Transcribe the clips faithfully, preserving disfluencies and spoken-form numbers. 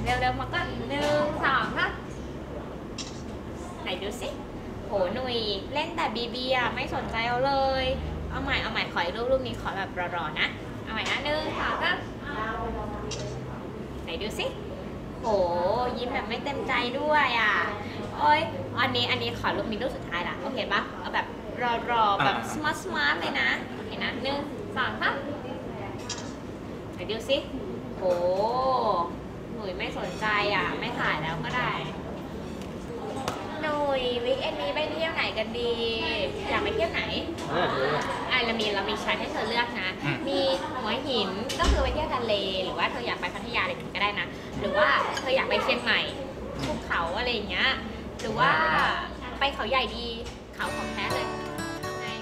ร็วๆมาก่อนหนึ่งสองครับไหนดูสิโหหนุ่ยเล่นแต่บีบีอ่ะไม่สนใจเอาเลยเอาใหม่เอาใหม่ขออีกรูปรูปนี้ขอแบบรอๆนะเอาใหม่นะหนึ่งสองครับไหนดูสิโหยิ้มแบบไม่เต็มใจด้วยอ่ะโอ้ยอันนี้อันนี้ขอรูปนี้รูปสุดท้ายละโอเคปะเอาแบบรอๆแบบสมาร์ทสมาร์ทเลยนะโอเคนะหนึ่งสองครับไหนดูสิโหหนุ่ยไม่สนใจอ่ะไม่ถ่ายแล้วก็ได้หนุ่ยวิกเอนนี้ไปเที่ยวไหนกันดีอยากไปเที่ยวไหนอ่ะเรามีเรามีช้อยให้เธอเลือกนะมีหัวหินก็คือไปเที่ยวทะเลหรือว่าเธออยากไปพัทยาอะไรก็ได้นะหรือว่าเธออยากไปเชียงใหม่ภูเขาอะไรอย่างเงี้ยหรือว่าไปเขาใหญ่ดีเขาของแท้เลยเอาไง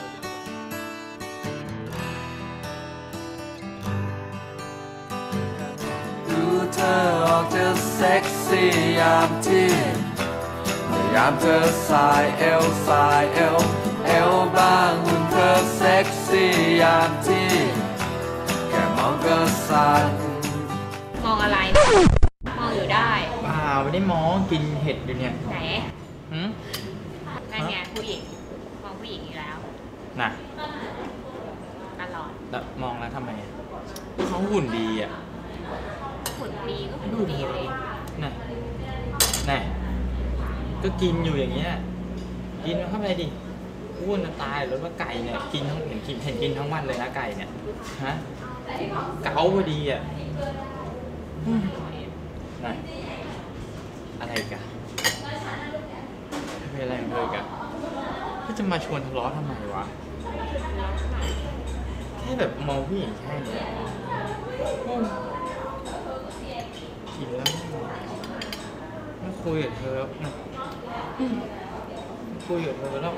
ดูเธอออกจะเซ็กซี่ยามที่ยามเธอสายเอวสายเอวเอวบางหุ่นเธอเซ็กซี่ยามที่แค่มองก็สั่นมองอะไรมองอยู่ได้เปล่าไม่ได้มองกินเห็ดอยู่เนี่ยไหนหืมนั่นไงผู้หญิงมองผู้หญิงอีกแล้วน่ะตลอดแล้วมองแล้วทำไมเขาหุ่นดีอ่ะหุ่นดีก็หุ่นดีเลยน่ะน่ะก็กินอยู่อย่างเงี้ยกินเข้าไปดิอ้วนจะตายแล้วว่าไก่เนี่ยกินทั้งเห็นกินเห็นกินทั้งวันเลยนะไก่เนี่ยฮะเก๋าพอดีอ่ะน่ะอะไรกันเป็นอะไรของเธอกันก็จะมาชวนทะเลาะทำไมวะแค่แบบมองผู้หญิงแค่นี้กินแล้วไม่คุยกับเธอแล้วนะคุยกับเธอแล้ว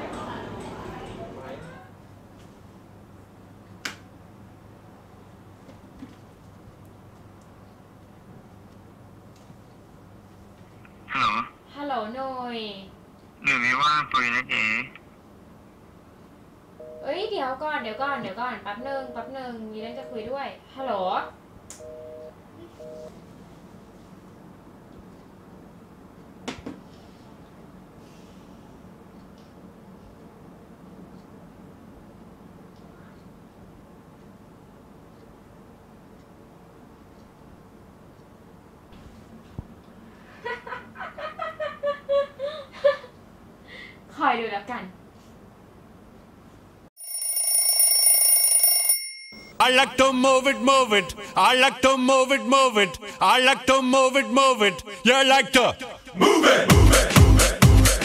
ฮัลโหลฮัลโหลหน่อยหนูไม่ว่างคุยนะเจ๊เอ้ยเดี๋ยวก่อนเดี๋ยวก่อนเดี๋ยวก่อนแป๊บนึงแป๊บนึงมีเรื่องจะคุยด้วยฮัลโหลคอยดูแล้วกัน I like to move it, move it. I like to move it, move it. I like to move it, move it. You like to move it, move it, move it.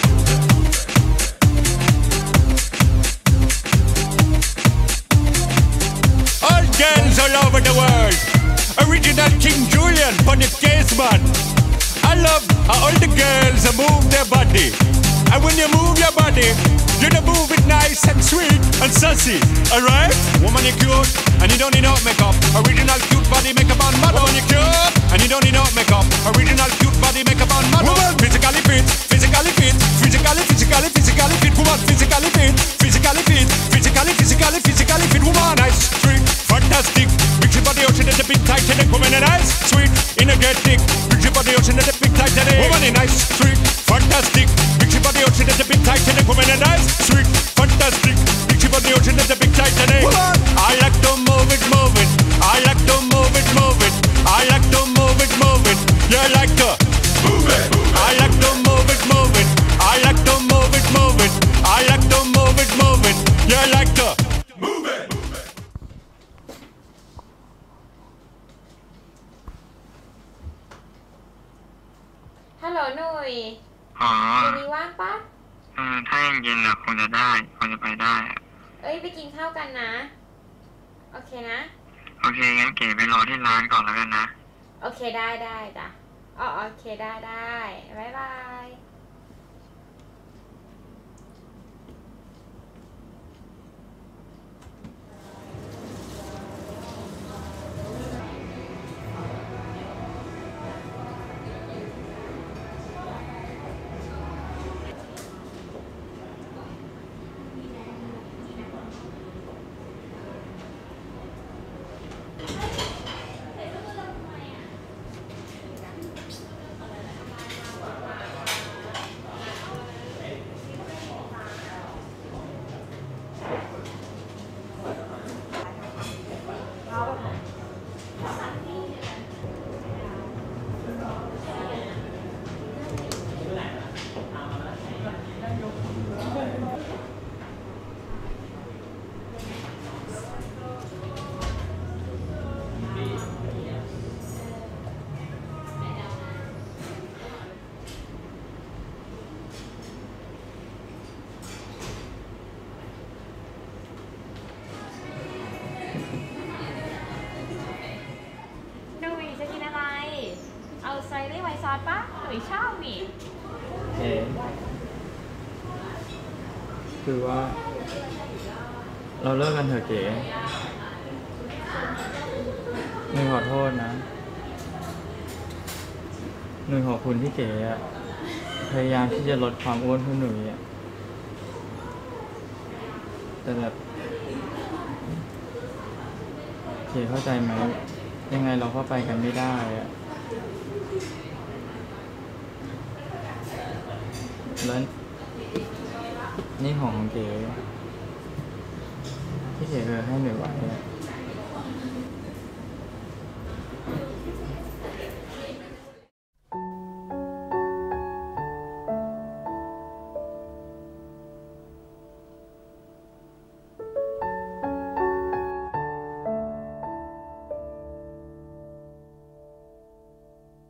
All girls all over the world. Original King Julian for the case man. I love how all the girls move their body. And when you move your body, you don't move it nice and sweet and sassy, alright? Woman, you're cute, and you don't need no makeup. Original cute body makeup on model. Woman, you're cute, and you don't need no makeup. Original cute body makeup on model. Woman, physically fit, physically fit, physically, physically, physically fit. Woman, physically fit, physically fit, physically, physically, physically fit. Woman, nice, sweet, fantastic. Big ship on the ocean, that's a big tight head. Woman, nice, sweet, energetic. Big ship on the ocean, that's a big tight head. Woman, nice, sweet, fantastic. Big ship on the ocean, that's a big tight head. Woman, nice, sweet, fantastic. Big ship on the ocean, that's a big tight head. I like to move it, move it. I like to move it, move it. I like to move it, move it. You like to move it. I like to move it, move it. I like to move it, move it. I like to move it, move it. You like to move it. Hello หนุ่ยอ๋อเดี๋ยวนี้ว่างปะเออถ้าเย็นๆอะคงจะได้คงจะไปได้อะเอ้ยไปกินข้าวกันนะโอเคนะโอเคงั้นเก๋ไปรอที่ร้านก่อนแล้วกันนะโอเคได้ได้จ้ะอ๋อโอเคได้ได้บ๊ายบายอสปะหรือชอบนี่เอ๋คือว่า เราเลิกกันเถอะเก๋หนุ่ยขอโทษนะหนุ่ยขอบคุณที่เก๋อะพยายามที่จะลดความอ้วนเพื่อหนุ่ยอะแต่แบบเก๋เข้าใจไหมยังไงเราก็ไปกันไม่ได้อะแล้วนี่ของเก๋ที่เก๋เคยให้หนุ่ยไว้อะ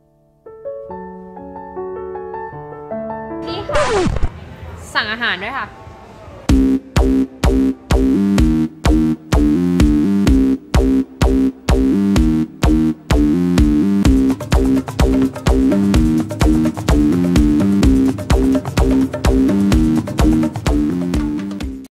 นี่ค่ะ สั่งอาหารด้วยค่ะ